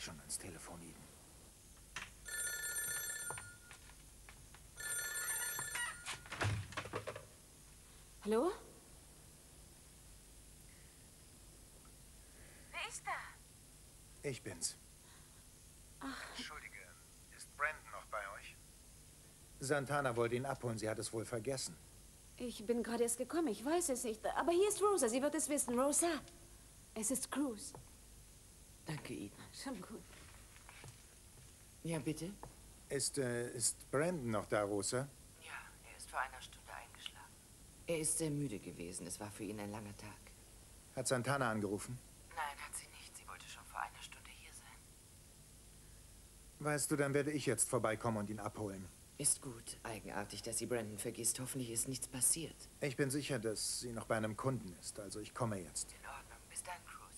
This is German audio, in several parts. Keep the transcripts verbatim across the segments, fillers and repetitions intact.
schon ans Telefon, Eden. Hallo? Wer ist da? Ich bin's. Ach. Entschuldige, ist Brandon noch bei euch? Santana wollte ihn abholen, sie hat es wohl vergessen. Ich bin gerade erst gekommen, ich weiß es nicht. Aber hier ist Rosa, sie wird es wissen. Rosa, es ist Cruz. Danke, Eden. Schon gut. Ja, bitte? Ist, äh, ist Brandon noch da, Rosa? Ja, er ist vor einer Stunde eingeschlafen. Er ist sehr müde gewesen. Es war für ihn ein langer Tag. Hat Santana angerufen? Nein, hat sie nicht. Sie wollte schon vor einer Stunde hier sein. Weißt du, dann werde ich jetzt vorbeikommen und ihn abholen. Ist gut. Eigenartig, dass sie Brandon vergisst. Hoffentlich ist nichts passiert. Ich bin sicher, dass sie noch bei einem Kunden ist. Also ich komme jetzt. In Ordnung. Bis dann, Cruz.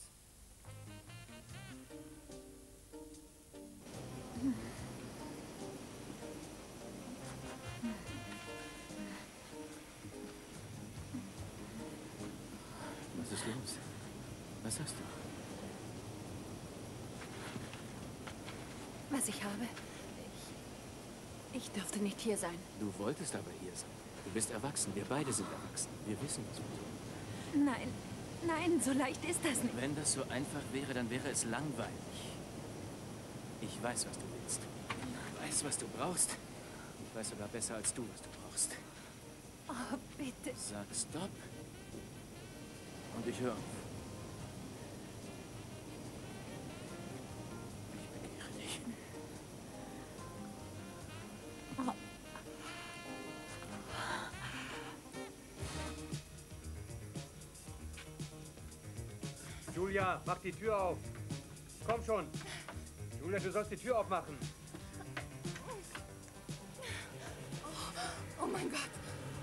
Was ist los? Was hast du? Was ich habe? Ich, ich dürfte nicht hier sein. Du wolltest aber hier sein. Du bist erwachsen. Wir beide sind erwachsen. Wir wissen, was wir tun. Nein, nein, so leicht ist das nicht. Wenn das so einfach wäre, dann wäre es langweilig. Ich weiß, was du willst. Ich weiß, was du brauchst. Ich weiß sogar besser als du, was du brauchst. Oh, bitte. Sag Stopp. Und ich höre auf. Ich begehre dich. Oh. Julia, mach die Tür auf. Komm schon. Julia, du sollst die Tür aufmachen. Oh mein Gott.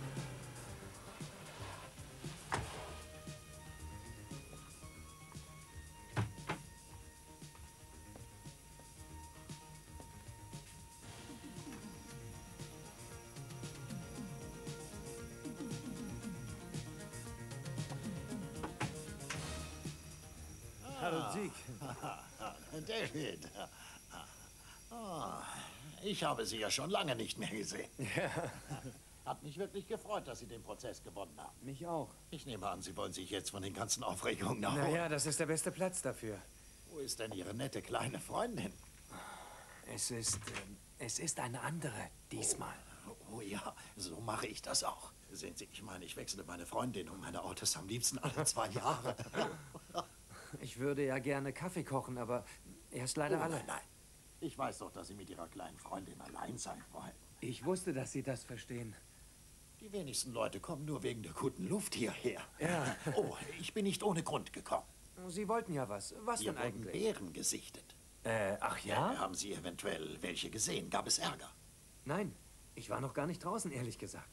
Hallo, Zeke. David. Oh, ich habe Sie ja schon lange nicht mehr gesehen. Ja. Hat mich wirklich gefreut, dass Sie den Prozess gewonnen haben. Mich auch. Ich nehme an, Sie wollen sich jetzt von den ganzen Aufregungen erholen. Naja, das ist der beste Platz dafür. Wo ist denn Ihre nette kleine Freundin? Es ist, ähm, es ist eine andere diesmal. Oh, oh ja, so mache ich das auch. Sehen Sie, ich meine, ich wechsle meine Freundin und meine Autos am liebsten alle zwei Jahre. Ich würde ja gerne Kaffee kochen, aber er ist leider oh, alle. Nein, nein. Ich weiß doch, dass Sie mit Ihrer kleinen Freundin allein sein wollen. Ich wusste, dass Sie das verstehen. Die wenigsten Leute kommen nur wegen der guten Luft hierher. Ja. Oh, ich bin nicht ohne Grund gekommen. Sie wollten ja was. Was Wir denn wurden eigentlich? Bären gesichtet. Äh, ach ja? Haben Sie eventuell welche gesehen? Gab es Ärger? Nein, ich war noch gar nicht draußen, ehrlich gesagt.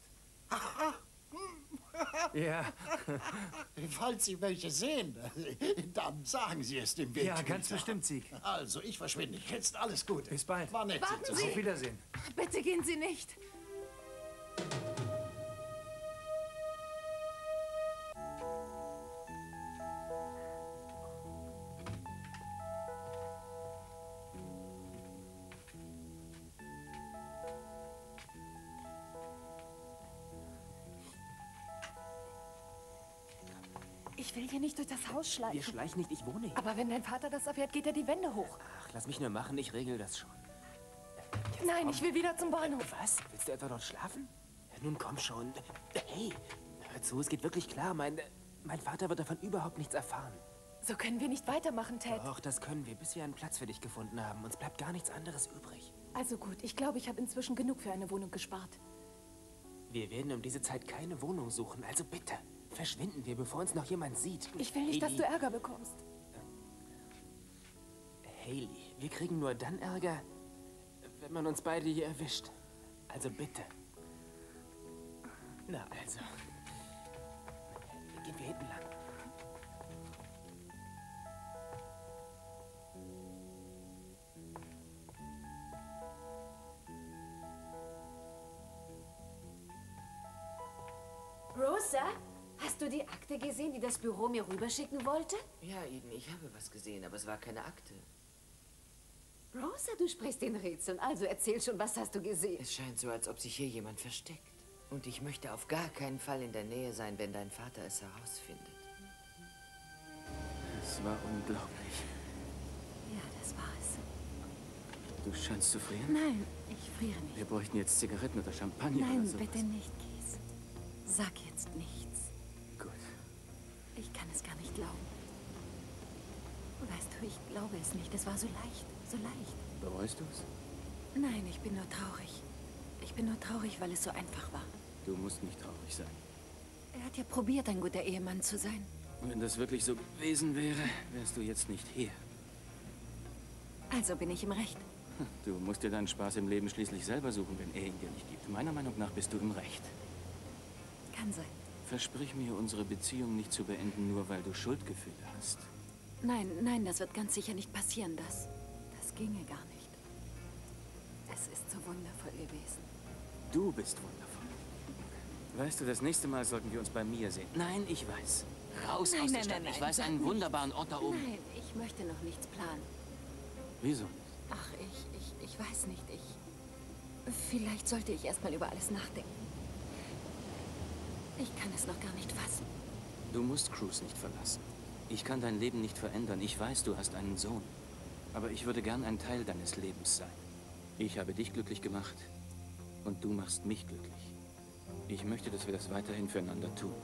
Ja. Falls Sie welche sehen, dann sagen Sie es dem Wildhüter. Ja, ganz bestimmt, Sieg. Also, ich verschwinde jetzt. Alles Gute. Bis bald. War nett, Warten Sie zu Sie! sehen. Auf Wiedersehen. Bitte gehen Sie nicht. Ich will hier nicht durch das Haus schleichen. Wir schleichen nicht, ich wohne hier. Aber wenn dein Vater das erfährt, geht er die Wände hoch. Ach, lass mich nur machen, ich regel das schon. Nein, ich will wieder zum Bahnhof. Was? Willst du etwa dort schlafen? Nun komm schon. Hey, hör zu, es geht wirklich klar. Mein, mein Vater wird davon überhaupt nichts erfahren. So können wir nicht weitermachen, Ted. Doch, das können wir, bis wir einen Platz für dich gefunden haben. Uns bleibt gar nichts anderes übrig. Also gut, ich glaube, ich habe inzwischen genug für eine Wohnung gespart. Wir werden um diese Zeit keine Wohnung suchen, also bitte. Verschwinden wir, bevor uns noch jemand sieht. Ich will nicht, dass du Ärger bekommst. Hailey, wir kriegen nur dann Ärger, wenn man uns beide hier erwischt. Also bitte. Na also. Gehen wir hinten lang. Rosa, hast du die Akte gesehen, die das Büro mir rüberschicken wollte? Ja, Eden, ich habe was gesehen, aber es war keine Akte. Rosa, du sprichst in Rätseln. Also erzähl schon, was hast du gesehen? Es scheint so, als ob sich hier jemand versteckt. Und ich möchte auf gar keinen Fall in der Nähe sein, wenn dein Vater es herausfindet. Es war unglaublich. Ja, das war es. Du scheinst zu frieren. Nein, ich friere nicht. Wir bräuchten jetzt Zigaretten oder Champagner Nein, oder sowas. bitte nicht, Keith. Sag jetzt nichts. Gut. Ich kann es gar nicht glauben. Weißt du, ich glaube es nicht. Es war so leicht, so leicht. Bereust du es? Nein, ich bin nur traurig. Ich bin nur traurig, weil es so einfach war. Du musst nicht traurig sein. Er hat ja probiert, ein guter Ehemann zu sein. Wenn das wirklich so gewesen wäre, wärst du jetzt nicht hier. Also bin ich im Recht. Du musst dir deinen Spaß im Leben schließlich selber suchen, wenn er ihn dir nicht gibt. Meiner Meinung nach bist du im Recht. Kann sein. Versprich mir, unsere Beziehung nicht zu beenden, nur weil du Schuldgefühle hast. Nein, nein, das wird ganz sicher nicht passieren. Das, das ginge gar nicht. Es ist so wundervoll gewesen. Du bist wundervoll. Weißt du, das nächste Mal sollten wir uns bei mir sehen. Nein, ich weiß. Raus Nein, aus der nein, Stadt. nein, Ich nein, weiß sag einen nicht. wunderbaren Ort da oben. Nein, ich möchte noch nichts planen. Wieso? Ach, ich, ich, ich weiß nicht. Ich. Vielleicht sollte ich erst mal über alles nachdenken. Ich kann es noch gar nicht fassen. Du musst Cruz nicht verlassen. Ich kann dein Leben nicht verändern. Ich weiß, du hast einen Sohn. Aber ich würde gern ein Teil deines Lebens sein. Ich habe dich glücklich gemacht und du machst mich glücklich. Ich möchte, dass wir das weiterhin füreinander tun.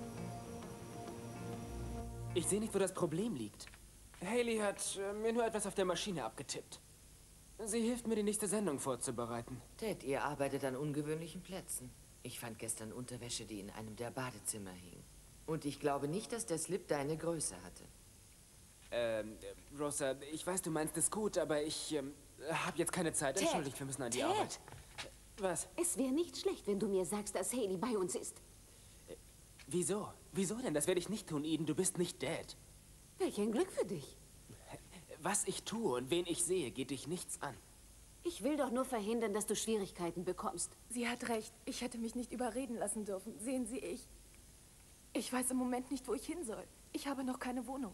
Ich sehe nicht, wo das Problem liegt. Haley hat äh, mir nur etwas auf der Maschine abgetippt. Sie hilft mir, die nächste Sendung vorzubereiten. Ted, ihr arbeitet an ungewöhnlichen Plätzen. Ich fand gestern Unterwäsche, die in einem der Badezimmer hing. Und ich glaube nicht, dass der Slip deine Größe hatte. Ähm, äh, Rosa, ich weiß, du meinst es gut, aber ich ähm, habe jetzt keine Zeit. Ted, Entschuldigt, wir müssen an die Ted. Arbeit. Was? Es wäre nicht schlecht, wenn du mir sagst, dass Haley bei uns ist. Wieso? Wieso denn? Das werde ich nicht tun, Eden. Du bist nicht Dad. Welch ein Glück für dich. Was ich tue und wen ich sehe, geht dich nichts an. Ich will doch nur verhindern, dass du Schwierigkeiten bekommst. Sie hat recht. Ich hätte mich nicht überreden lassen dürfen. Sehen Sie, ich... Ich weiß im Moment nicht, wo ich hin soll. Ich habe noch keine Wohnung.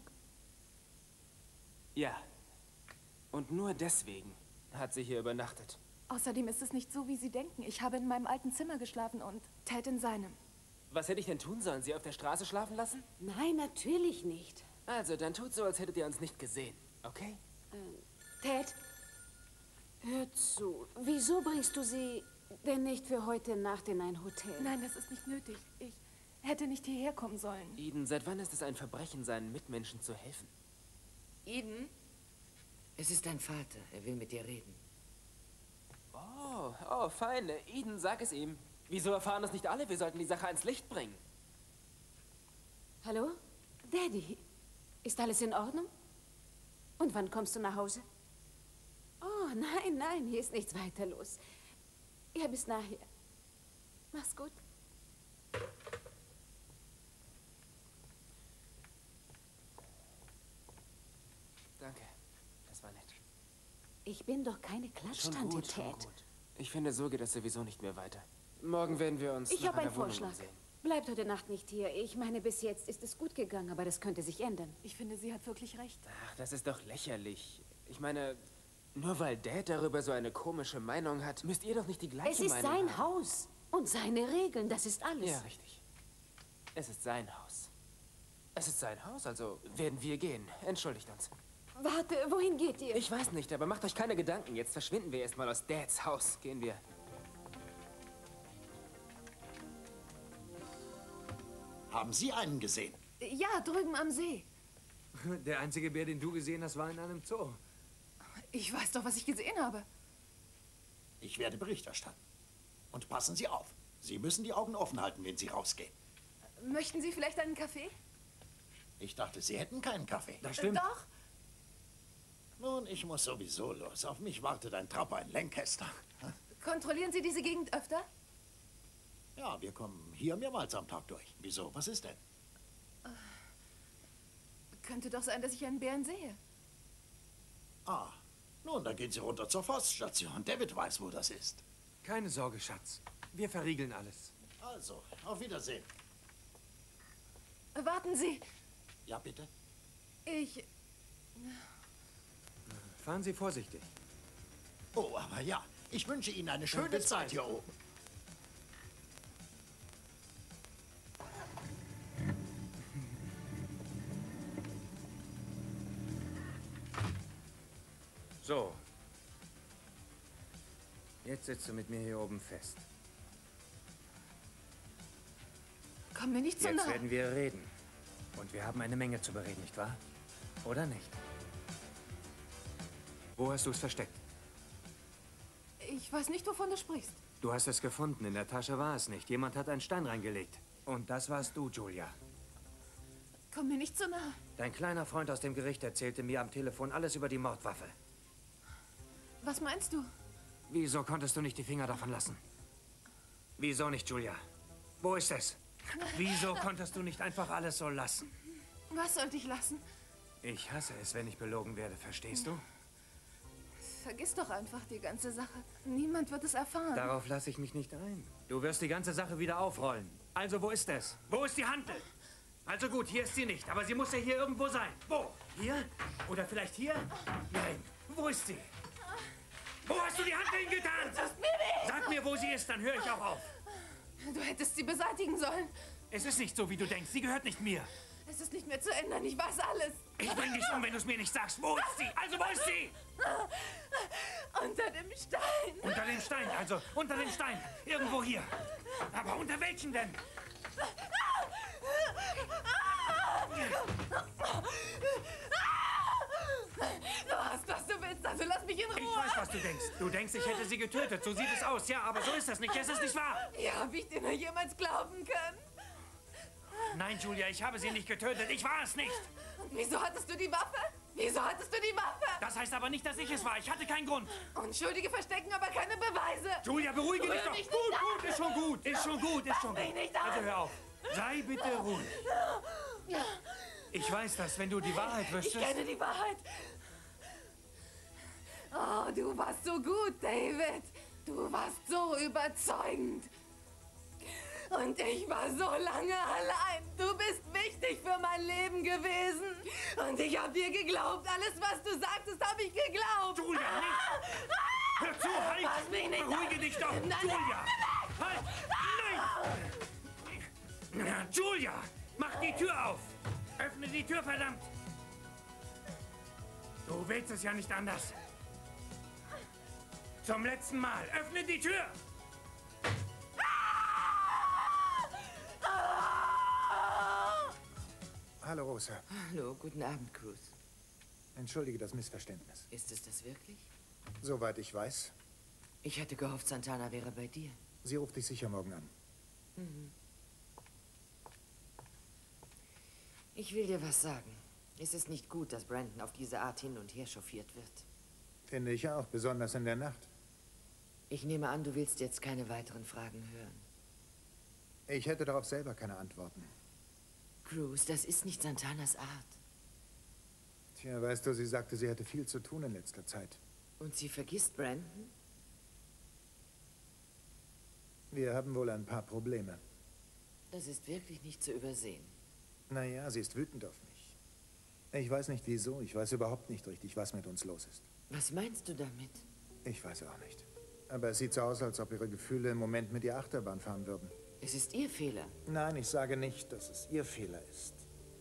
Ja. Und nur deswegen hat sie hier übernachtet. Außerdem ist es nicht so, wie Sie denken. Ich habe in meinem alten Zimmer geschlafen und Ted in seinem. Was hätte ich denn tun sollen? Sie auf der Straße schlafen lassen? Nein, natürlich nicht. Also, dann tut so, als hättet ihr uns nicht gesehen. Okay? Ted, hör zu. Wieso bringst du sie denn nicht für heute Nacht in ein Hotel? Nein, das ist nicht nötig. Ich hätte nicht hierher kommen sollen. Eden, seit wann ist es ein Verbrechen, seinen Mitmenschen zu helfen? Eden? Es ist dein Vater. Er will mit dir reden. Oh, oh, fein. Eden, sag es ihm. Wieso erfahren das nicht alle? Wir sollten die Sache ans Licht bringen. Hallo? Daddy, ist alles in Ordnung? Und wann kommst du nach Hause? Oh, nein, nein, hier ist nichts weiter los. Ja, bis nachher. Mach's gut. Danke. Das war nett. Ich bin doch keine Schon Klatschtante, gut, schon Ted. gut. Ich finde, so geht das sowieso nicht mehr weiter. Morgen werden wir uns Ich nach habe einen einer Wohnung Vorschlag. umsehen. Bleibt heute Nacht nicht hier. Ich meine, bis jetzt ist es gut gegangen, aber das könnte sich ändern. Ich finde, sie hat wirklich recht. Ach, das ist doch lächerlich. Ich meine, nur weil Dad darüber so eine komische Meinung hat, müsst ihr doch nicht die gleiche Es ist Meinung sein haben. Haus und seine Regeln, das ist alles. Ja, richtig. Es ist sein Haus. Es ist sein Haus, also werden wir gehen. Entschuldigt uns. Warte, wohin geht ihr? Ich weiß nicht, aber macht euch keine Gedanken. Jetzt verschwinden wir erstmal aus Dads Haus. Gehen wir. Haben Sie einen gesehen? Ja, drüben am See. Der einzige Bär, den du gesehen hast, war in einem Zoo. Ich weiß doch, was ich gesehen habe. Ich werde Bericht erstatten. Und passen Sie auf. Sie müssen die Augen offen halten, wenn Sie rausgehen. Möchten Sie vielleicht einen Kaffee? Ich dachte, Sie hätten keinen Kaffee. Das stimmt. Doch. Nun, ich muss sowieso los. Auf mich wartet ein Trapper in Lancaster. Kontrollieren Sie diese Gegend öfter? Ja, wir kommen hier mehrmals am Tag durch. Wieso? Was ist denn? Könnte doch sein, dass ich einen Bären sehe. Ah, nun, dann gehen Sie runter zur Forststation. David weiß, wo das ist. Keine Sorge, Schatz. Wir verriegeln alles. Also, auf Wiedersehen. Warten Sie. Ja, bitte? Ich... Fahren Sie vorsichtig. Oh, aber ja. Ich wünsche Ihnen eine schöne bis Zeit bald. hier oben. So. Jetzt sitzt du mit mir hier oben fest. Komm mir nicht so Jetzt nah. werden wir reden. Und wir haben eine Menge zu bereden, nicht wahr? Oder nicht? Wo hast du es versteckt? Ich weiß nicht, wovon du sprichst. Du hast es gefunden. In der Tasche war es nicht. Jemand hat einen Stein reingelegt. Und das warst du, Julia. Komm mir nicht so nah. Dein kleiner Freund aus dem Gericht erzählte mir am Telefon alles über die Mordwaffe. Was meinst du? Wieso konntest du nicht die Finger davon lassen? Wieso nicht, Julia? Wo ist es? Wieso konntest du nicht einfach alles so lassen? Was sollte ich lassen? Ich hasse es, wenn ich belogen werde, verstehst du? Vergiss doch einfach die ganze Sache. Niemand wird es erfahren. Darauf lasse ich mich nicht ein. Du wirst die ganze Sache wieder aufrollen. Also, wo ist es? Wo ist die Hantel? Also gut, hier ist sie nicht, aber sie muss ja hier irgendwo sein. Wo? Hier? Oder vielleicht hier? Nein. Wo ist sie? Wo hast du die Hantel hingetan? Das tut mir weh. Sag mir, wo sie ist, dann höre ich auch auf. Du hättest sie beseitigen sollen. Es ist nicht so, wie du denkst. Sie gehört nicht mir. Es ist nicht mehr zu ändern. Ich weiß alles. Ich bring dich um, wenn du es mir nicht sagst. Wo ist sie? Also, wo ist sie? Unter dem Stein. Unter dem Stein, also unter dem Stein. Irgendwo hier. Aber unter welchen denn? Du hast, was du willst, also lass mich in Ruhe. Ich weiß, was du denkst. Du denkst, ich hätte sie getötet. So sieht es aus. Ja, aber so ist das nicht. Es ist nicht wahr. Ja, hab ich dir nur jemals glauben können? Nein, Julia, ich habe sie nicht getötet. Ich war es nicht. Und wieso hattest du die Waffe? Wieso hattest du die Waffe? Das heißt aber nicht, dass ich es war. Ich hatte keinen Grund. Unschuldige verstecken aber keine Beweise. Julia, beruhige dich Rühr doch. mich Gut, nicht gut, ist schon gut. Ist schon gut, ist schon Fass gut. mich nicht an. Also hör auf. Sei bitte ruhig. Ich weiß das, wenn du die Wahrheit Ich wüsstest. kenne die Wahrheit. Oh, du warst so gut, David. Du warst so überzeugend. Und ich war so lange allein. Du bist wichtig für mein Leben gewesen. Und ich habe dir geglaubt. Alles, was du sagtest, habe ich geglaubt. Julia, nicht! Hör zu, halt! Fass mich nicht Beruhige an. dich doch! Nein, Julia! Halt! Nein! Julia! Mach die Tür auf! Öffne die Tür, verdammt! Du willst es ja nicht anders. Zum letzten Mal. Öffne die Tür! Hallo, Rosa. Hallo, guten Abend, Cruz. Entschuldige das Missverständnis. Ist es das wirklich? Soweit ich weiß. Ich hätte gehofft, Santana wäre bei dir. Sie ruft dich sicher morgen an. Mhm. Ich will dir was sagen. Es ist nicht gut, dass Brandon auf diese Art hin und her chauffiert wird. Finde ich auch, besonders in der Nacht. Ich nehme an, du willst jetzt keine weiteren Fragen hören. Ich hätte darauf selber keine Antworten. Cruz, das ist nicht Santanas Art. Tja, weißt du, sie sagte, sie hätte viel zu tun in letzter Zeit. Und sie vergisst Brandon? Wir haben wohl ein paar Probleme. Das ist wirklich nicht zu übersehen. Naja, sie ist wütend auf mich. Ich weiß nicht wieso, ich weiß überhaupt nicht richtig, was mit uns los ist. Was meinst du damit? Ich weiß auch nicht. Aber es sieht so aus, als ob ihre Gefühle im Moment mit ihr Achterbahn fahren würden. Es ist ihr Fehler. Nein, ich sage nicht, dass es ihr Fehler ist.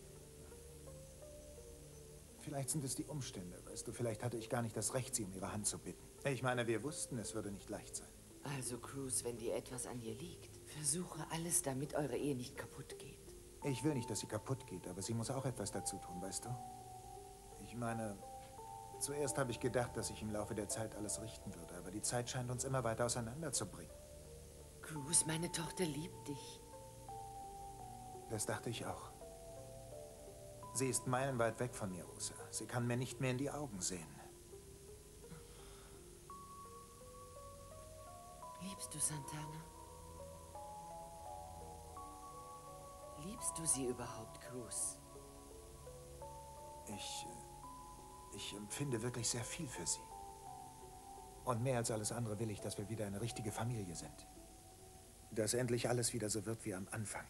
Vielleicht sind es die Umstände, weißt du. Vielleicht hatte ich gar nicht das Recht, sie um ihre Hand zu bitten. Ich meine, wir wussten, es würde nicht leicht sein. Also, Cruz, wenn dir etwas an ihr liegt, versuche alles, damit eure Ehe nicht kaputt geht. Ich will nicht, dass sie kaputt geht, aber sie muss auch etwas dazu tun, weißt du? Ich meine, zuerst habe ich gedacht, dass ich im Laufe der Zeit alles richten würde, aber die Zeit scheint uns immer weiter auseinanderzubringen. Cruz, meine Tochter liebt dich. Das dachte ich auch. Sie ist meilenweit weg von mir, Rosa. Sie kann mir nicht mehr in die Augen sehen. Liebst du Santana? Liebst du sie überhaupt, Cruz? Ich, äh, ich empfinde wirklich sehr viel für sie. Und mehr als alles andere will ich, dass wir wieder eine richtige Familie sind. Dass endlich alles wieder so wird wie am Anfang.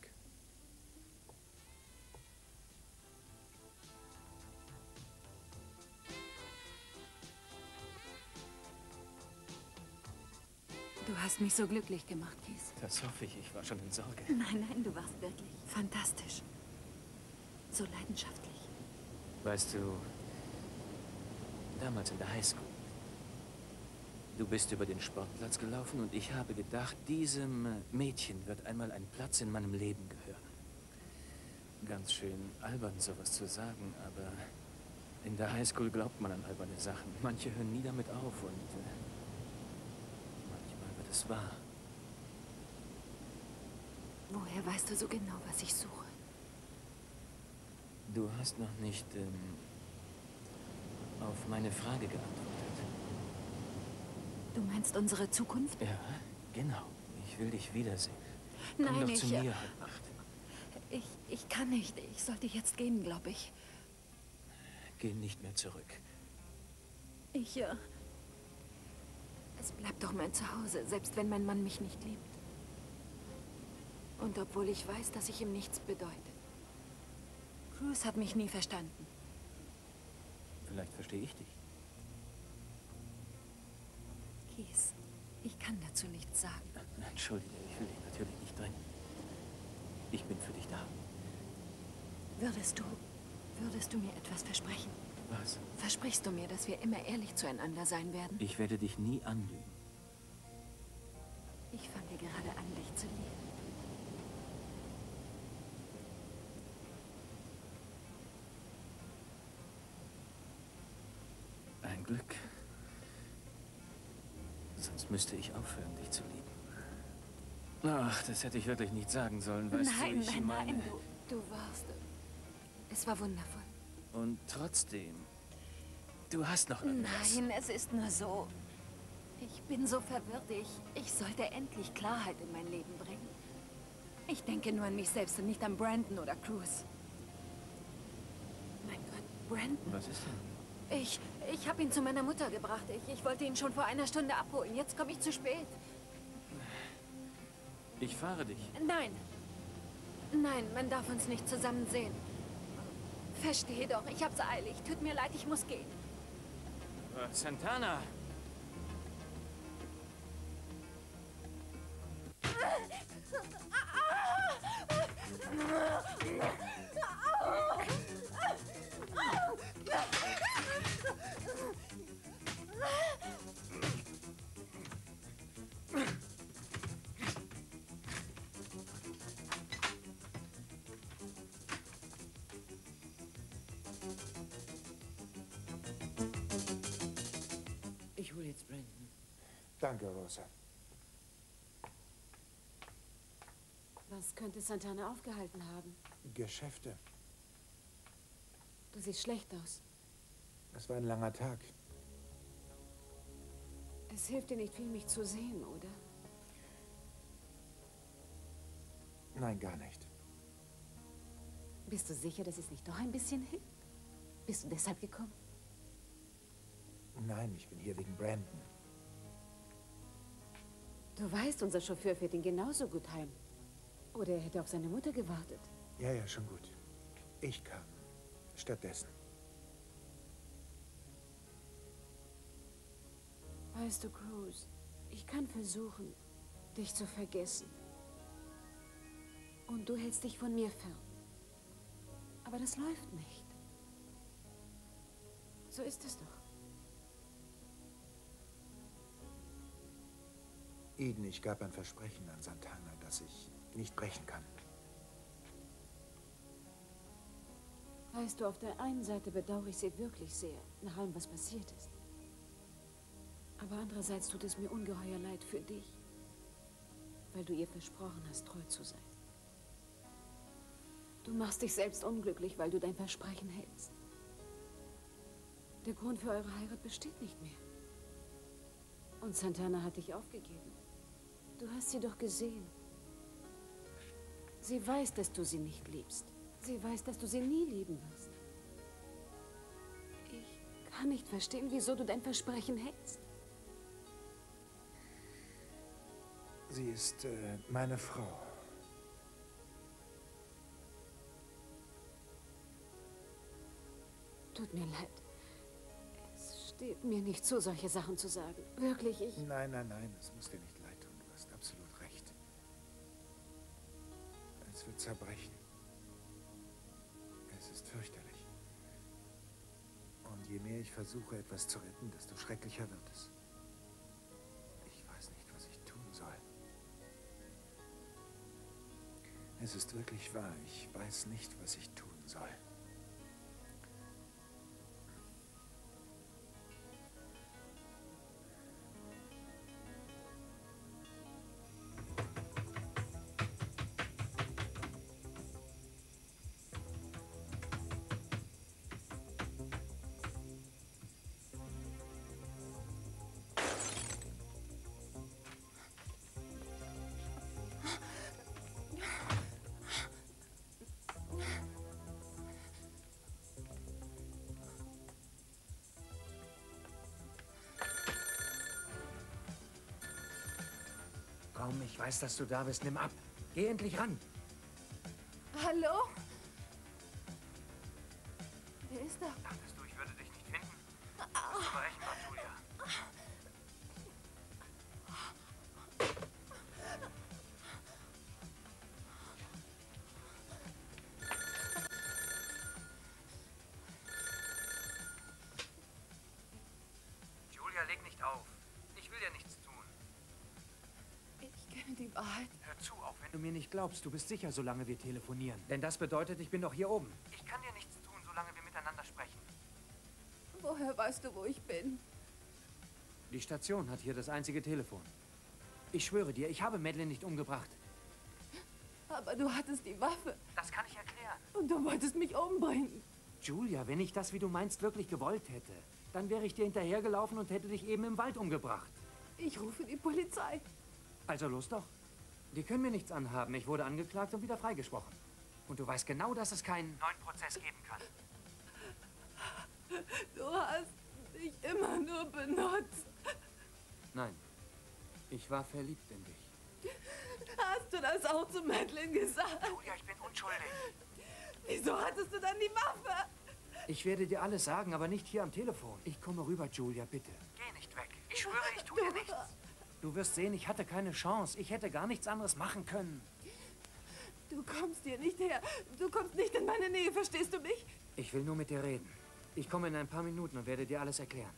hast mich so glücklich gemacht, Keith. Das hoffe ich. Ich war schon in Sorge. Nein, nein, du warst wirklich fantastisch. So leidenschaftlich. Weißt du, damals in der Highschool, du bist über den Sportplatz gelaufen und ich habe gedacht, diesem Mädchen wird einmal ein Platz in meinem Leben gehören. Ganz schön albern, sowas zu sagen, aber in der Highschool glaubt man an alberne Sachen. Manche hören nie damit auf und äh, manchmal wird es wahr. Woher weißt du so genau, was ich suche? Du hast noch nicht ähm, auf meine Frage geantwortet. Du meinst unsere Zukunft? Ja, genau. Ich will dich wiedersehen. Komm Nein, doch ich... zu mir heute Nacht. Ich, ich kann nicht. Ich sollte jetzt gehen, glaube ich. Geh nicht mehr zurück. Ich, äh... Es bleibt doch mein Zuhause, selbst wenn mein Mann mich nicht liebt. Und obwohl ich weiß, dass ich ihm nichts bedeute. Cruz hat mich nie verstanden. Vielleicht verstehe ich dich. Keith, ich kann dazu nichts sagen. Entschuldige, ich will dich natürlich nicht drängen. Ich bin für dich da. Würdest du... Würdest du mir etwas versprechen? Was? Versprichst du mir, dass wir immer ehrlich zueinander sein werden? Ich werde dich nie anlügen. Ich fange gerade an, dich zu lieben. Ein Glück. Sonst müsste ich aufhören, dich zu lieben. Ach, das hätte ich wirklich nicht sagen sollen, weißt nein, du, ich nein, meine... nein, du, du warst... Es war wundervoll. Und trotzdem, du hast noch irgendwas. Nein, es ist nur so... Ich bin so verwirrt. Ich, ich sollte endlich Klarheit in mein Leben bringen. Ich denke nur an mich selbst und nicht an Brandon oder Cruz. Mein Gott, Brandon. Was ist denn? Ich, ich habe ihn zu meiner Mutter gebracht. Ich, ich wollte ihn schon vor einer Stunde abholen. Jetzt komme ich zu spät. Ich fahre dich. Nein. Nein, man darf uns nicht zusammen sehen. Versteh doch, ich hab's eilig. Tut mir leid, ich muss gehen. Uh, Santana! Ich hole jetzt Brandon. Danke, Rosa. Was könnte Santana aufgehalten haben? Geschäfte. Du siehst schlecht aus. Es war ein langer Tag. Es hilft dir nicht viel, mich zu sehen, oder? Nein, gar nicht. Bist du sicher, dass es nicht doch ein bisschen hilft? Bist du deshalb gekommen? Nein, ich bin hier wegen Brandon. Du weißt, unser Chauffeur fährt ihn genauso gut heim. Oder er hätte auf seine Mutter gewartet. Ja, ja, schon gut. Ich kam stattdessen. Weißt du, Cruz, ich kann versuchen, dich zu vergessen. Und du hältst dich von mir fern. Aber das läuft nicht. So ist es doch. Eden, ich gab ein Versprechen an Santana, das ich nicht brechen kann. Weißt du, auf der einen Seite bedauere ich sie wirklich sehr, nach allem, was passiert ist. Aber andererseits tut es mir ungeheuer leid für dich, weil du ihr versprochen hast, treu zu sein. Du machst dich selbst unglücklich, weil du dein Versprechen hältst. Der Grund für eure Heirat besteht nicht mehr. Und Santana hat dich aufgegeben. Du hast sie doch gesehen. Sie weiß, dass du sie nicht liebst. Sie weiß, dass du sie nie lieben wirst. Ich kann nicht verstehen, wieso du dein Versprechen hältst. Sie ist äh, meine Frau. Tut mir leid. Es steht mir nicht zu, solche Sachen zu sagen. Wirklich, ich... Nein, nein, nein, es muss dir nicht leid tun. Alles wird zerbrechen. Es ist fürchterlich. Und je mehr ich versuche, etwas zu retten, desto schrecklicher wird es. Ich weiß nicht, was ich tun soll. Es ist wirklich wahr, ich weiß nicht, was ich tun soll. Komm, ich weiß, dass du da bist. Nimm ab. Geh endlich ran. Hallo? Wer ist da? Dachtest du, ich würde dich nicht finden? Das ist berechenbar, Julia. Julia, leg nicht auf. Ich will dir nichts tun. Ich kenne die Wahrheit. Hör zu, auch wenn du mir nicht glaubst. Du bist sicher, solange wir telefonieren. Denn das bedeutet, ich bin doch hier oben. Ich kann dir nichts tun, solange wir miteinander sprechen. Woher weißt du, wo ich bin? Die Station hat hier das einzige Telefon. Ich schwöre dir, ich habe Madeline nicht umgebracht. Aber du hattest die Waffe. Das kann ich erklären. Und du wolltest mich umbringen. Julia, wenn ich das, wie du meinst, wirklich gewollt hätte, dann wäre ich dir hinterhergelaufen und hätte dich eben im Wald umgebracht. Ich rufe die Polizei. Also los doch. Die können mir nichts anhaben. Ich wurde angeklagt und wieder freigesprochen. Und du weißt genau, dass es keinen neuen Prozess geben kann. Du hast mich immer nur benutzt. Nein. Ich war verliebt in dich. Hast du das auch zu Madeline gesagt? Julia, ich bin unschuldig. Wieso hattest du dann die Waffe? Ich werde dir alles sagen, aber nicht hier am Telefon. Ich komme rüber, Julia, bitte. Geh nicht weg. Ich schwöre, ich tue dir nichts. Du wirst sehen, ich hatte keine Chance. Ich hätte gar nichts anderes machen können. Du kommst hier nicht her. Du kommst nicht in meine Nähe, verstehst du mich? Ich will nur mit dir reden. Ich komme in ein paar Minuten und werde dir alles erklären.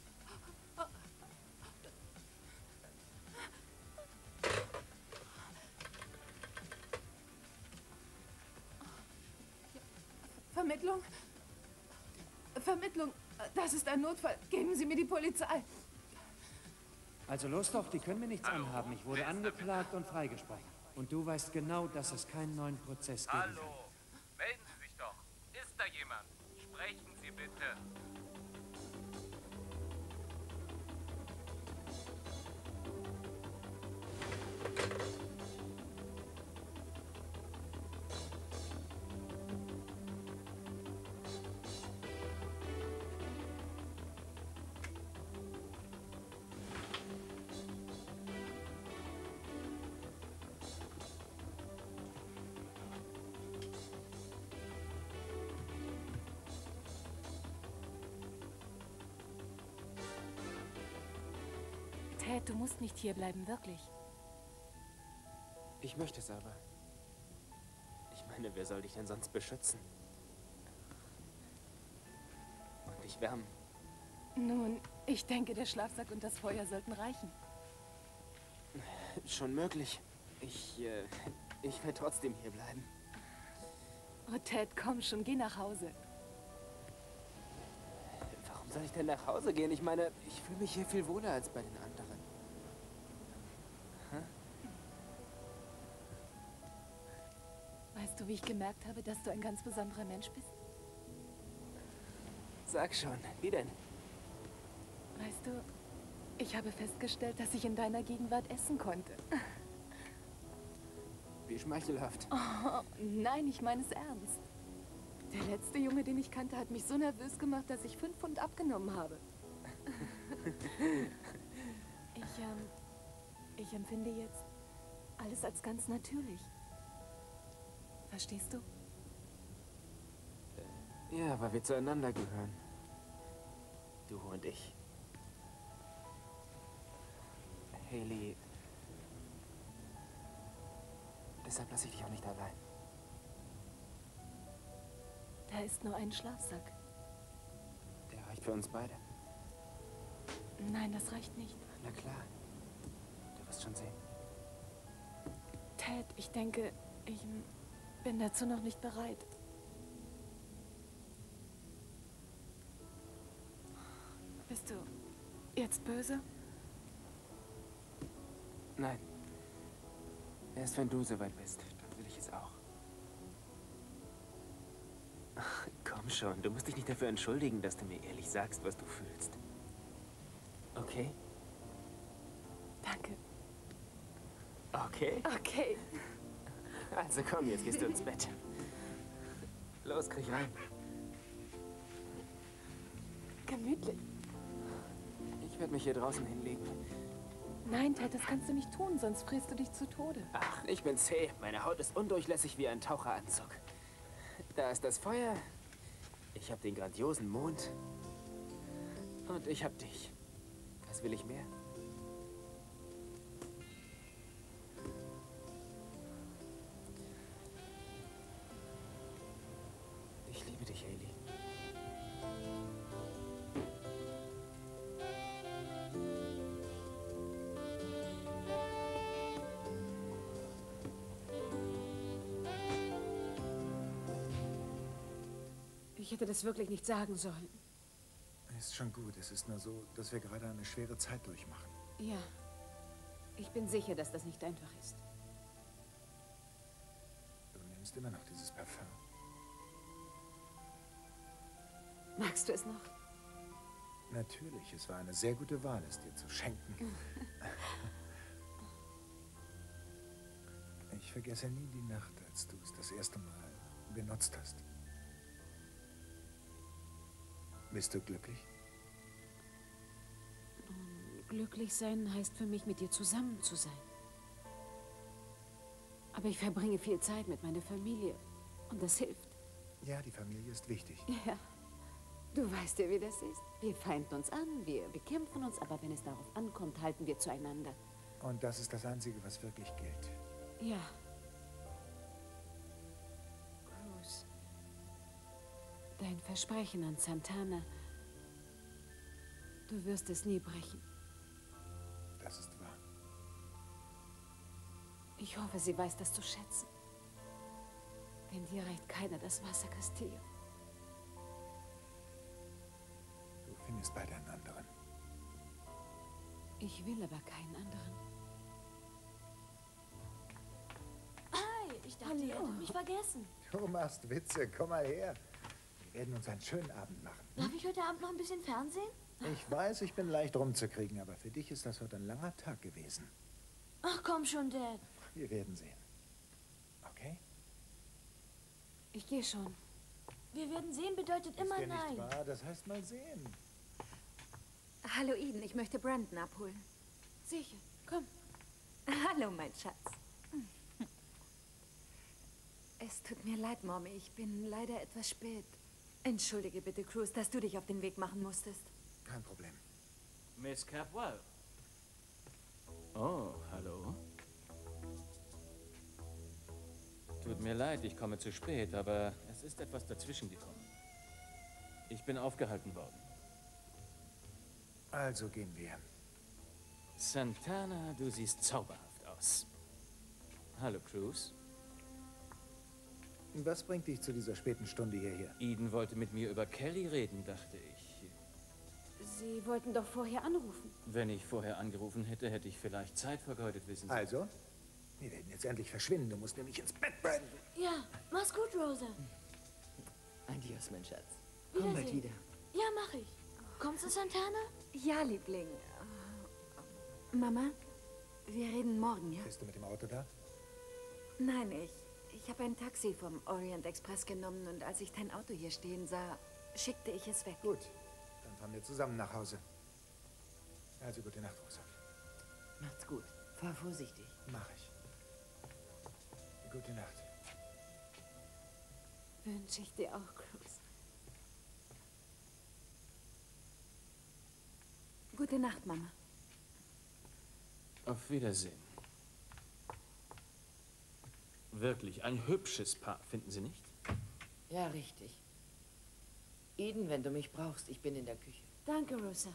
Vermittlung? Vermittlung. Das ist ein Notfall. Geben Sie mir die Polizei. Also los doch, die können mir nichts Hallo? anhaben. Ich wurde angeklagt und freigesprochen. Und du weißt genau, dass es keinen neuen Prozess geben Hallo, kann. melden Sie sich doch. Ist da jemand? Sprechen Sie bitte. Ted, du musst nicht hierbleiben, wirklich. Ich möchte es aber. Ich meine, wer soll dich denn sonst beschützen? Und dich wärmen. Nun, ich denke, der Schlafsack und das Feuer sollten reichen. Schon möglich. Ich, äh, ich will trotzdem hier bleiben. Oh, Ted, komm schon, geh nach Hause. Warum soll ich denn nach Hause gehen? Ich meine, ich fühle mich hier viel wohler als bei den anderen. Hä? Weißt du, wie ich gemerkt habe, dass du ein ganz besonderer Mensch bist? Sag schon, wie denn? Weißt du, ich habe festgestellt, dass ich in deiner Gegenwart essen konnte. Wie schmeichelhaft. Oh, nein, ich meine es ernst. Der letzte Junge, den ich kannte, hat mich so nervös gemacht, dass ich fünf Pfund abgenommen habe. Ich, ähm, ich empfinde jetzt alles als ganz natürlich. Verstehst du? Ja, weil wir zueinander gehören. Du und ich. Hailey. Deshalb lasse ich dich auch nicht allein. Da ist nur ein Schlafsack. Der reicht für uns beide. Nein, das reicht nicht. Na klar. Du wirst schon sehen. Ted, ich denke, ich bin dazu noch nicht bereit. Bist du jetzt böse? Nein. Erst wenn du soweit bist, dann will ich es auch. Ach, komm schon, du musst dich nicht dafür entschuldigen, dass du mir ehrlich sagst, was du fühlst. Okay? Danke. Okay? Okay. Also komm, jetzt gehst du ins Bett. Los, krieg rein. Gemütlich. Ich werde mich hier draußen hinlegen. Nein, Ted, das kannst du nicht tun, sonst frierst du dich zu Tode. Ach, ich bin zäh. Meine Haut ist undurchlässig wie ein Taucheranzug. Da ist das Feuer. Ich habe den grandiosen Mond. Und ich habe dich. Was will ich mehr? Ich liebe dich, Hailey. Ich hätte das wirklich nicht sagen sollen. Ist schon gut. Es ist nur so, dass wir gerade eine schwere Zeit durchmachen. Ja. Ich bin sicher, dass das nicht einfach ist. Du nimmst immer noch dieses Parfum. Magst du es noch? Natürlich, es war eine sehr gute Wahl, es dir zu schenken. Ich vergesse nie die Nacht, als du es das erste Mal benutzt hast. Bist du glücklich? Nun, glücklich sein heißt für mich, mit dir zusammen zu sein. Aber ich verbringe viel Zeit mit meiner Familie und das hilft. Ja, die Familie ist wichtig. Ja. Du weißt ja, wie das ist. Wir feinden uns an, wir bekämpfen uns, aber wenn es darauf ankommt, halten wir zueinander. Und das ist das Einzige, was wirklich gilt. Ja. Cruz. Dein Versprechen an Santana. Du wirst es nie brechen. Das ist wahr. Ich hoffe, sie weiß das zu schätzen. Denn dir reicht keiner das Wasser, Castillo. Du findest bald einen anderen. Ich will aber keinen anderen. Hi, ich dachte, ihr hättet mich vergessen. Du machst Witze, komm mal her. Wir werden uns einen schönen Abend machen. Darf ich heute Abend noch ein bisschen Fernsehen? Ich weiß, ich bin leicht rumzukriegen, aber für dich ist das heute ein langer Tag gewesen. Ach komm schon, Dad. Wir werden sehen. Okay? Ich gehe schon. Wir werden sehen bedeutet immer ist ja nein. Nicht wahr? Das heißt mal sehen. Hallo Eden, ich möchte Brandon abholen. Sicher, komm. Hallo, mein Schatz. Es tut mir leid, Mommy, ich bin leider etwas spät. Entschuldige bitte, Cruz, dass du dich auf den Weg machen musstest. Kein Problem. Miss Capwell. Oh, hallo. Tut mir leid, ich komme zu spät, aber es ist etwas dazwischen gekommen. Ich bin aufgehalten worden. Also gehen wir. Santana, du siehst zauberhaft aus. Hallo, Cruz. Was bringt dich zu dieser späten Stunde hierher? Eden wollte mit mir über Kelly reden, dachte ich. Sie wollten doch vorher anrufen. Wenn ich vorher angerufen hätte, hätte ich vielleicht Zeit vergeudet, wissen Sie. Also? Wir werden jetzt endlich verschwinden. Du musst nämlich ins Bett, Brandon. Ja, mach's gut, Rosa. Adios, mein Schatz. Komm bald wieder. Ja, mach ich. Kommst du, Santana? Ja, Liebling. Mama, wir reden morgen, ja? Bist du mit dem Auto da? Nein, ich, ich habe ein Taxi vom Orient Express genommen und als ich dein Auto hier stehen sah, schickte ich es weg. Gut, dann fahren wir zusammen nach Hause. Also gute Nacht, Rosa. Macht's gut. Fahr vorsichtig. Mach ich. Gute Nacht. Wünsche ich dir auch, Cruz. Gute Nacht, Mama. Auf Wiedersehen. Wirklich ein hübsches Paar, finden Sie nicht? Ja, richtig. Eden, wenn du mich brauchst, ich bin in der Küche. Danke, Rosa.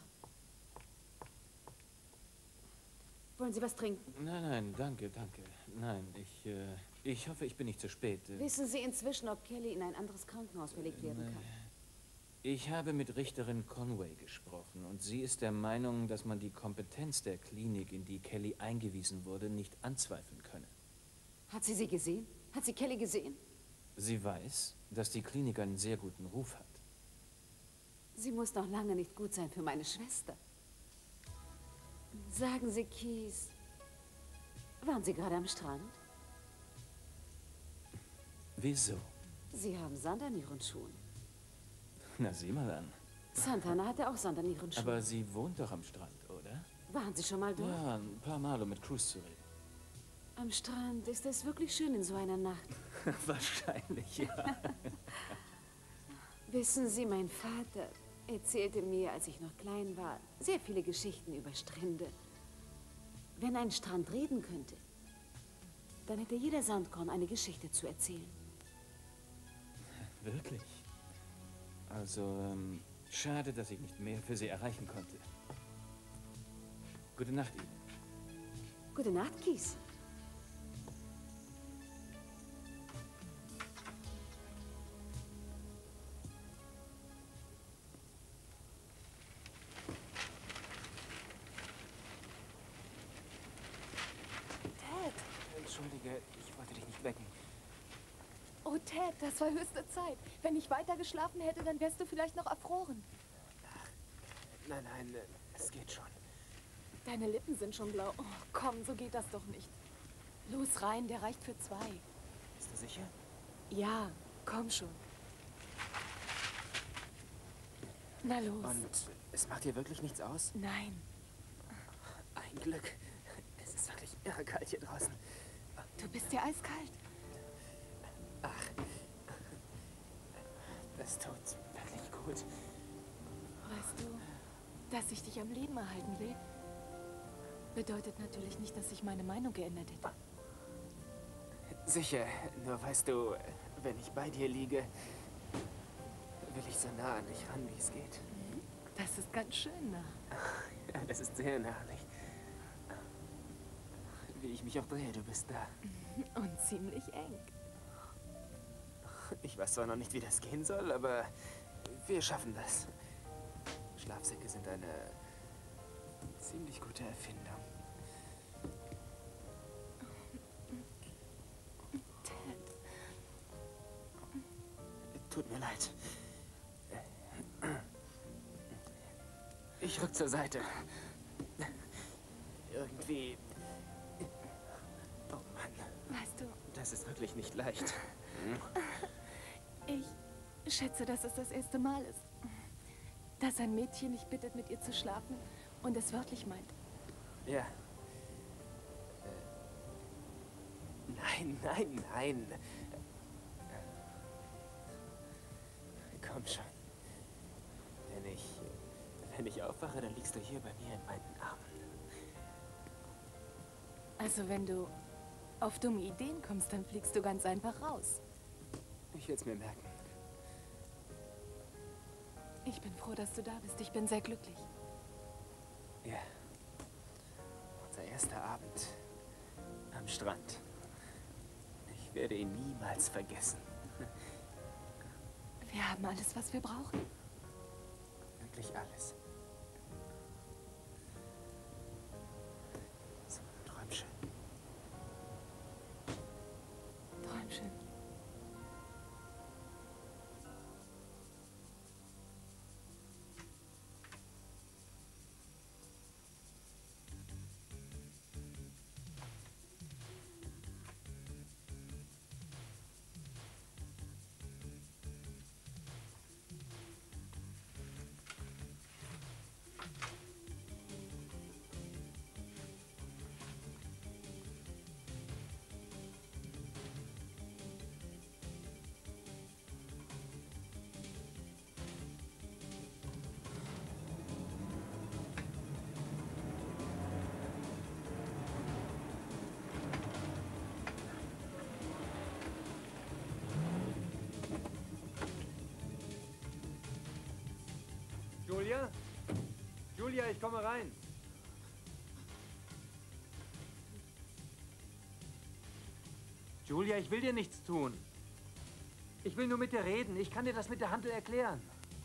Wollen Sie was trinken? Nein, nein, danke, danke. Nein, ich, äh, ich hoffe, ich bin nicht zu spät. Wissen Sie inzwischen, ob Kelly in ein anderes Krankenhaus verlegt werden kann? Ich habe mit Richterin Conway gesprochen und sie ist der Meinung, dass man die Kompetenz der Klinik, in die Kelly eingewiesen wurde, nicht anzweifeln könne. Hat sie sie gesehen? Hat sie Kelly gesehen? Sie weiß, dass die Klinik einen sehr guten Ruf hat. Sie muss noch lange nicht gut sein für meine Schwester. Sagen Sie, Keith, waren Sie gerade am Strand? Wieso? Sie haben Sand an Ihren Schuhen. Na, sieh mal an. Santana hatte auch Sand an Ihren Schuhen. Aber sie wohnt doch am Strand, oder? Waren Sie schon mal dort? Ja, ein paar Mal, um mit Cruz zu reden. Am Strand ist es wirklich schön in so einer Nacht. Wahrscheinlich, ja. Wissen Sie, mein Vater erzählte mir, als ich noch klein war, sehr viele Geschichten über Strände. Wenn ein Strand reden könnte, dann hätte jeder Sandkorn eine Geschichte zu erzählen. Wirklich? Also, ähm, schade, dass ich nicht mehr für Sie erreichen konnte. Gute Nacht, Ihnen. Gute Nacht, Keith. Entschuldige, ich wollte dich nicht wecken. Oh, Ted, das war höchste Zeit. Wenn ich weiter geschlafen hätte, dann wärst du vielleicht noch erfroren. Ach, nein, nein, es geht schon. Deine Lippen sind schon blau. Oh, komm, so geht das doch nicht. Los rein, der reicht für zwei. Bist du sicher? Ja, komm schon. Na los. Und es macht dir wirklich nichts aus? Nein. Ein Glück. Es ist wirklich irre kalt hier draußen. Du bist ja eiskalt. Ach, das tut wirklich gut. Weißt du, dass ich dich am Leben erhalten will, bedeutet natürlich nicht, dass sich meine Meinung geändert hätte. Sicher, nur weißt du, wenn ich bei dir liege, will ich so nah an dich ran, wie es geht. Das ist ganz schön nah. Ja, das ist sehr nahlich. Wie ich mich auch drehe, du bist da. Und ziemlich eng. Ich weiß zwar noch nicht, wie das gehen soll, aber wir schaffen das. Schlafsäcke sind eine ziemlich gute Erfindung. Ted. Tut mir leid. Ich rück zur Seite. Irgendwie... Oh Mann. Weißt du... Das ist wirklich nicht leicht. Hm? Ich schätze, dass es das erste Mal ist, dass ein Mädchen dich bittet, mit ihr zu schlafen und es wörtlich meint. Ja. Äh, nein, nein, nein. Komm schon. Wenn ich, wenn ich aufwache, dann liegst du hier bei mir in meinen Armen. Also wenn du auf dumme Ideen kommst, dann fliegst du ganz einfach raus. Ich will es mir merken. Ich bin froh, dass du da bist. Ich bin sehr glücklich. Ja. Unser erster Abend am Strand. Ich werde ihn niemals vergessen. Wir haben alles, was wir brauchen. Wirklich alles. So, träum schön. Träum schön. Julia, ich komme rein. Julia, ich will dir nichts tun. Ich will nur mit dir reden. Ich kann dir das mit der Hantel erklären.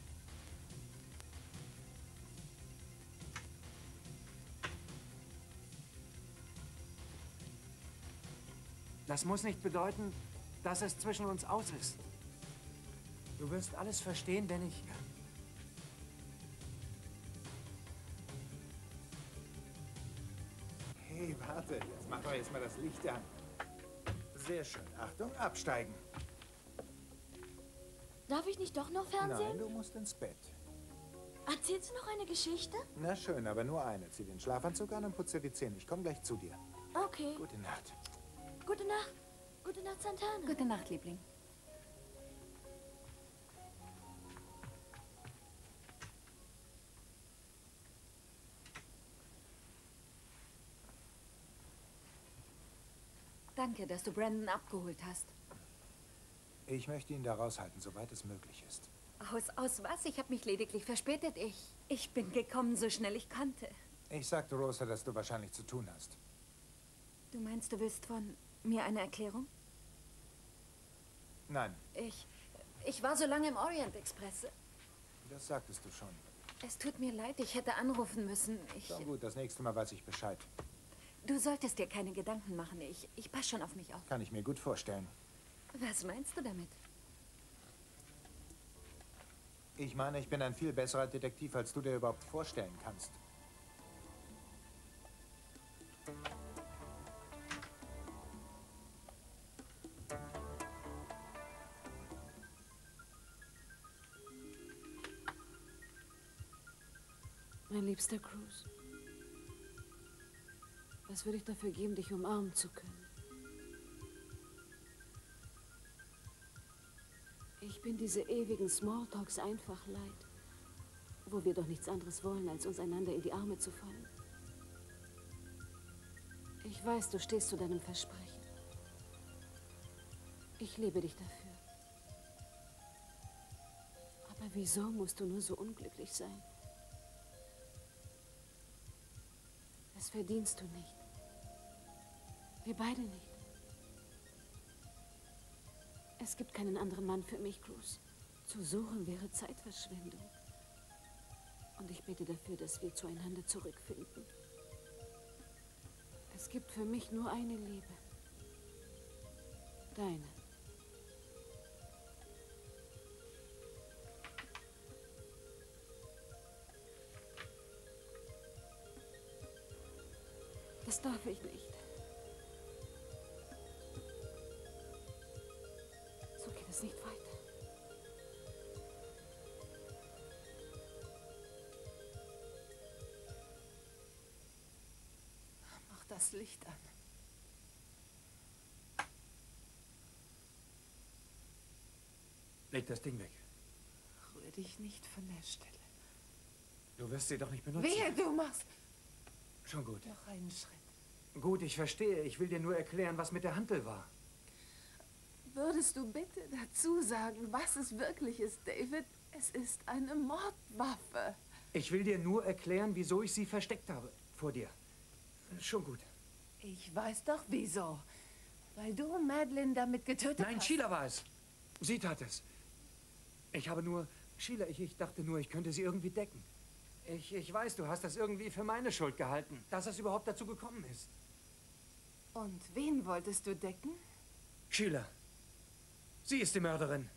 Das muss nicht bedeuten, dass es zwischen uns aus ist. Du wirst alles verstehen, wenn ich... Hey, warte. Jetzt mach doch jetzt mal das Licht an. Sehr schön. Achtung, absteigen. Darf ich nicht doch noch Fernsehen? Nein, du musst ins Bett. Erzählst du noch eine Geschichte? Na schön, aber nur eine. Zieh den Schlafanzug an und putze dir die Zähne. Ich komme gleich zu dir. Okay. Gute Nacht. Gute Nacht. Gute Nacht, Santana. Gute Nacht, Liebling. Danke, dass du Brandon abgeholt hast. Ich möchte ihn da raushalten, soweit es möglich ist. Aus, aus was? Ich habe mich lediglich verspätet. Ich, ich bin gekommen, so schnell ich konnte. Ich sagte Rosa, dass du wahrscheinlich zu tun hast. Du meinst, du willst von mir eine Erklärung? Nein, Ich, ich war so lange im Orient Express. das sagtest du schon. Es tut mir leid, ich hätte anrufen müssen. Ich, Schon gut, das nächste Mal weiß ich Bescheid. du solltest dir keine Gedanken machen. Ich, ich passe schon auf mich auf. Kann ich mir gut vorstellen. Was meinst du damit? Ich meine, ich bin ein viel besserer Detektiv, als du dir überhaupt vorstellen kannst. Mein liebster Cruz, was würde ich dafür geben, dich umarmen zu können? Ich bin diese ewigen Smalltalks einfach leid, wo wir doch nichts anderes wollen, als uns einander in die Arme zu fallen. Ich weiß, du stehst zu deinem Versprechen. Ich liebe dich dafür. Aber wieso musst du nur so unglücklich sein? Das verdienst du nicht. Wir beide nicht. Es gibt keinen anderen Mann für mich, Cruz. Zu suchen wäre Zeitverschwendung. Und ich bete dafür, dass wir zueinander zurückfinden. Es gibt für mich nur eine Liebe. Deine. Das darf ich nicht. So geht es nicht weiter. Mach das Licht an. Leg das Ding weg. Rühr dich nicht von der Stelle. Du wirst sie doch nicht benutzen. Wehe, du machst Schon gut. noch einen Schritt. Gut, ich verstehe. Ich will dir nur erklären, was mit der Hantel war. Würdest du bitte dazu sagen, was es wirklich ist, David? Es ist eine Mordwaffe. Ich will dir nur erklären, wieso ich sie versteckt habe. Vor dir. Schon gut. Ich weiß doch, wieso. Weil du Madeline damit getötet Nein, hast. Sheila war es. Sie tat es. Ich habe nur... Sheila, ich, ich dachte nur, ich könnte sie irgendwie decken. Ich, ich weiß, du hast das irgendwie für meine Schuld gehalten, dass es überhaupt dazu gekommen ist. Und wen wolltest du decken? Sheila. Sie ist die Mörderin.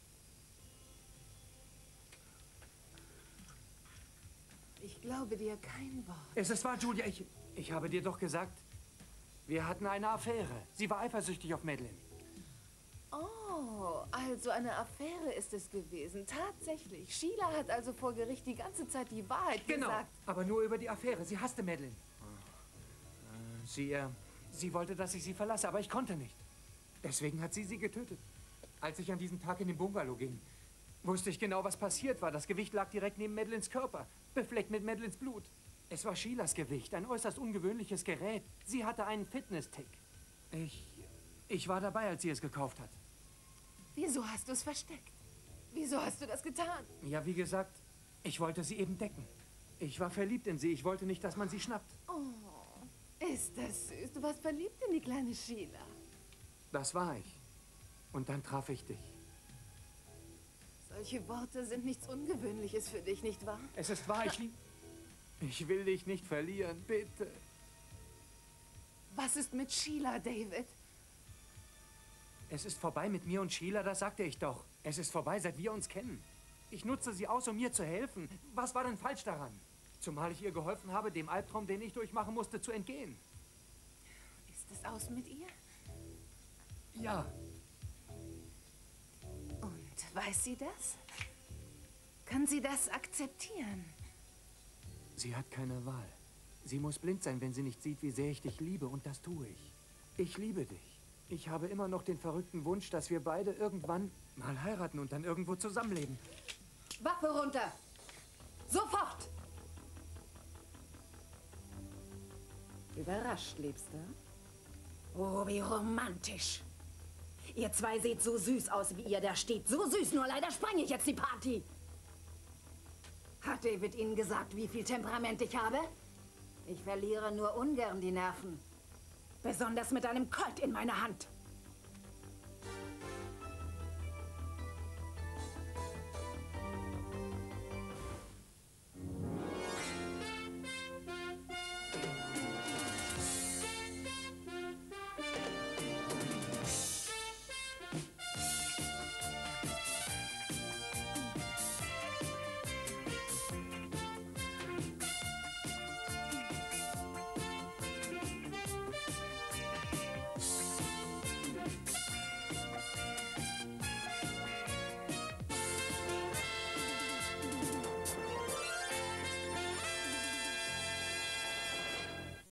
Ich glaube dir kein Wort. Es ist wahr, Julia. Ich, ich habe dir doch gesagt, wir hatten eine Affäre. Sie war eifersüchtig auf Madeline. Oh, also eine Affäre ist es gewesen. Tatsächlich. Sheila hat also vor Gericht die ganze Zeit die Wahrheit Genau, gesagt. aber nur über die Affäre. Sie hasste Madeline. Sie, äh, sie wollte, dass ich sie verlasse, aber ich konnte nicht. Deswegen hat sie sie getötet. Als ich an diesem Tag in den Bungalow ging, wusste ich genau, was passiert war. Das Gewicht lag direkt neben Madelines Körper, befleckt mit Madelines Blut. Es war Sheilas Gewicht, ein äußerst ungewöhnliches Gerät. Sie hatte einen Fitness-Tick. Ich, ich war dabei, als sie es gekauft hat. Wieso hast du es versteckt? Wieso hast du das getan? Ja, wie gesagt, ich wollte sie eben decken. Ich war verliebt in sie. Ich wollte nicht, dass man sie schnappt. Oh, ist das süß. Du warst verliebt in die kleine Sheila. Das war ich. Und dann traf ich dich. Solche Worte sind nichts Ungewöhnliches für dich, nicht wahr? Es ist wahr, ich lieb... Ich will dich nicht verlieren, bitte. Was ist mit Sheila, David? Es ist vorbei mit mir und Sheila, das sagte ich doch. Es ist vorbei, seit wir uns kennen. Ich nutze sie aus, um mir zu helfen. Was war denn falsch daran? Zumal ich ihr geholfen habe, dem Albtraum, den ich durchmachen musste, zu entgehen. Ist es aus mit ihr? Ja. Und weiß sie das? Kann sie das akzeptieren? Sie hat keine Wahl. Sie muss blind sein, wenn sie nicht sieht, wie sehr ich dich liebe. Und das tue ich. Ich liebe dich. Ich habe immer noch den verrückten Wunsch, dass wir beide irgendwann mal heiraten und dann irgendwo zusammenleben. Waffe runter! Sofort! Überrascht, Liebster? Oh, wie romantisch. Ihr zwei seht so süß aus, wie ihr da steht. So süß, nur leider spreng ich jetzt die Party. Hat David Ihnen gesagt, wie viel Temperament ich habe? Ich verliere nur ungern die Nerven. Besonders mit einem Colt in meiner Hand.